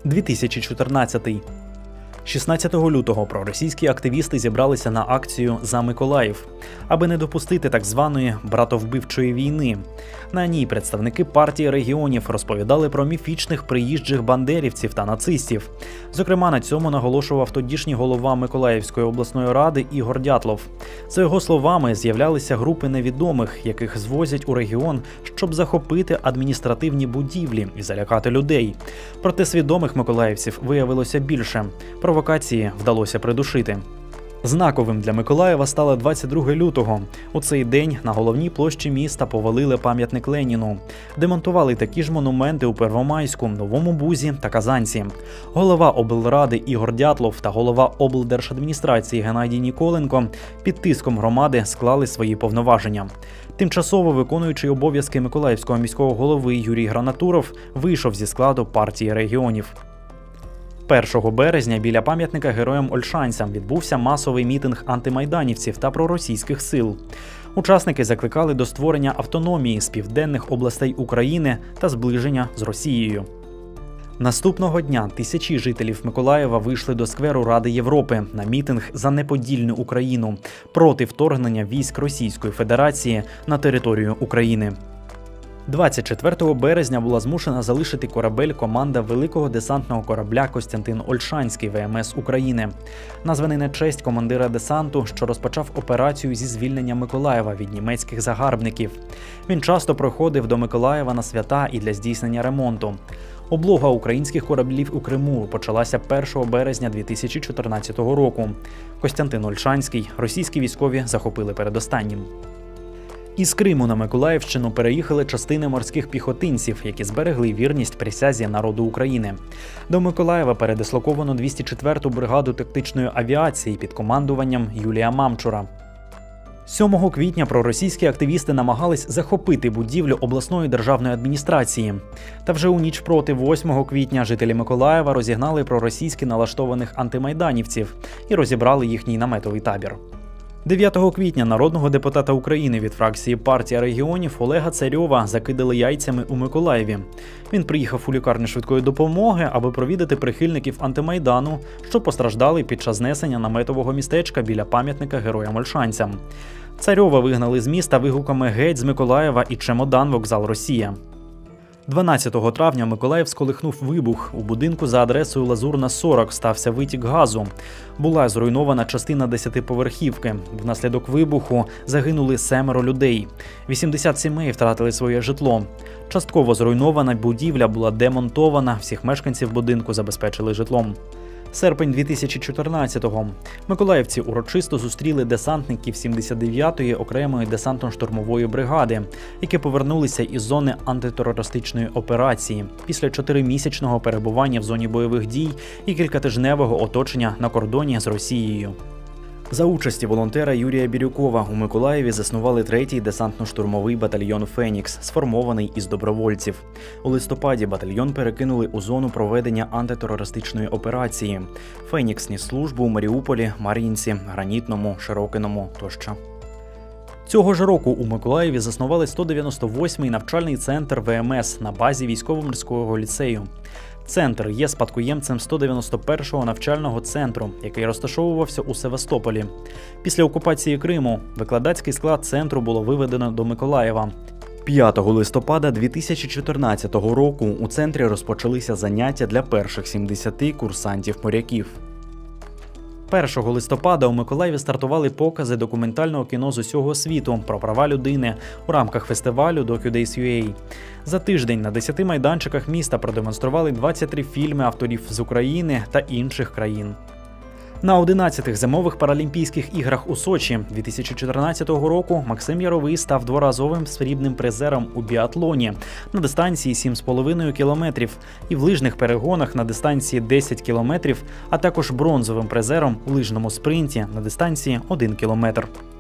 2014. 16 лютого проросійські активісти зібралися на акцію «За Миколаїв», аби не допустити так званої братовбивчої війни. На ній представники партії регіонів розповідали про міфічних приїжджих бандерівців та нацистів. Зокрема, на цьому наголошував тодішній голова Миколаївської обласної ради Ігор Дятлов. За його словами, з'являлися групи невідомих, яких звозять у регіон, щоб захопити адміністративні будівлі і залякати людей. Проте свідомих миколаївців виявилося більше. Провокації вдалося придушити. Знаковим для Миколаєва стало 22 лютого. У цей день на головній площі міста повалили пам'ятник Леніну. Демонтували такі ж монументи у Первомайську, Новому Бузі та Казанці. Голова облради Ігор Дятлов та голова облдержадміністрації Геннадій Ніколенко під тиском громади склали свої повноваження. Тимчасово виконуючий обов'язки Миколаївського міського голови Юрій Гранатуров вийшов зі складу партії регіонів. 1 березня біля пам'ятника героям-ольшанцям відбувся масовий мітинг антимайданівців та проросійських сил. Учасники закликали до створення автономії з південних областей України та зближення з Росією. Наступного дня тисячі жителів Миколаєва вийшли до скверу Ради Європи на мітинг за неподільну Україну проти вторгнення військ Російської Федерації на територію України. 24 березня була змушена залишити корабель команда великого десантного корабля «Костянтин Ольшанський» ВМС України. Названий на честь командира десанту, що розпочав операцію зі звільнення Миколаєва від німецьких загарбників. Він часто приходив до Миколаєва на свята і для здійснення ремонту. Облога українських кораблів у Криму почалася 1 березня 2014 року. Костянтин Ольшанський російські військові захопили передостаннім. Із Криму на Миколаївщину переїхали частини морських піхотинців, які зберегли вірність присязі народу України. До Миколаєва передислоковано 204-ту бригаду тактичної авіації під командуванням Юлія Мамчура. 7 квітня проросійські активісти намагались захопити будівлю обласної державної адміністрації. Та вже у ніч проти 8 квітня жителі Миколаєва розігнали проросійськи налаштованих антимайданівців і розібрали їхній наметовий табір. 9 квітня народного депутата України від фракції партія регіонів Олега Царьова закидали яйцями у Миколаєві. Він приїхав у лікарню швидкої допомоги, аби провідати прихильників антимайдану, що постраждали під час знесення наметового містечка біля пам'ятника героям-ольшанцям. Царьова вигнали з міста вигуками «Геть з Миколаєва» і «Чемодан, вокзал, Росія». 12 травня Миколаїв сколихнув вибух. У будинку за адресою Лазурна, 40 стався витік газу. Була зруйнована частина 10-поверхівки. Внаслідок вибуху загинули 7 людей. 80 сімей втратили своє житло. Частково зруйнована будівля була демонтована, всіх мешканців будинку забезпечили житлом. Серпень 2014-го. Миколаївці урочисто зустріли десантників 79-ї окремої десантно-штурмової бригади, які повернулися із зони антитерористичної операції після 4-місячного перебування в зоні бойових дій і кількатижневого оточення на кордоні з Росією. За участі волонтера Юрія Бірюкова у Миколаєві заснували 3-й десантно-штурмовий батальйон «Фенікс», сформований із добровольців. У листопаді батальйон перекинули у зону проведення антитерористичної операції. «Фенікс» ніс службу у Маріуполі, Мар'їнці, Гранітному, Широкиному тощо. Цього ж року у Миколаєві заснували 198-й навчальний центр ВМС на базі військово-морського ліцею. Центр є спадкоємцем 191-го навчального центру, який розташовувався у Севастополі. Після окупації Криму викладацький склад центру було виведено до Миколаєва. 5 листопада 2014 року у центрі розпочалися заняття для перших 70 курсантів-моряків. 1 листопада у Миколаєві стартували покази документального кіно з усього світу про права людини у рамках фестивалю DocuDays.ua. За тиждень на 10 майданчиках міста продемонстрували 23 фільми авторів з України та інших країн. На 11-х зимових паралімпійських іграх у Сочі 2014 року Максим Яровий став дворазовим срібним призером у біатлоні на дистанції 7,5 кілометрів і в лижних перегонах на дистанції 10 кілометрів, а також бронзовим призером у лижному спринті на дистанції 1 кілометр.